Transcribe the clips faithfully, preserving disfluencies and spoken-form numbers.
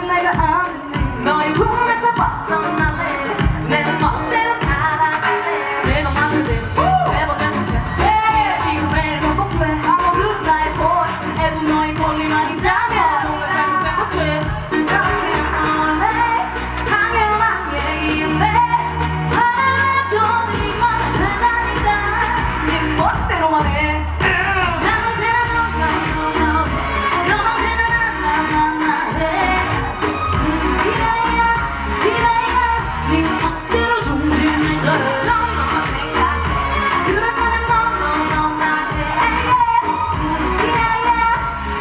지금 내가 어딨니 너의 꿈에서 벗어날래 내 멋대로 살아갈래 내 맘만을 내 매번 계속해 지금 매일 반복돼 아무도 나의 보이 애도 너의 권리만 있다면 뭔가 잘못된 거지 당연한 당연한 얘기인데 화를 내도 네만 되다니까 네 멋대로만 해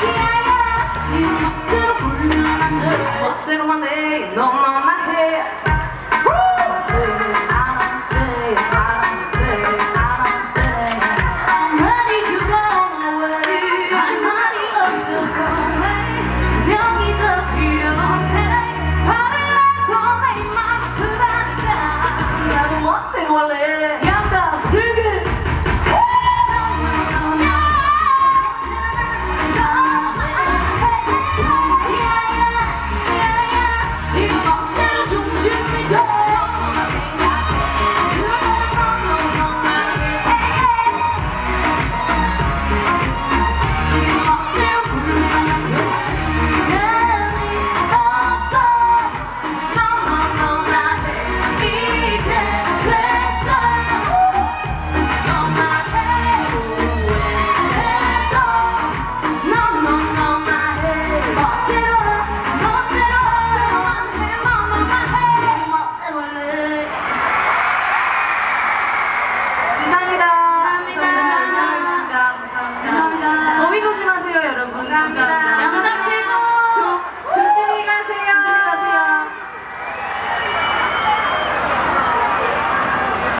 멋대로만 해, 너만 해.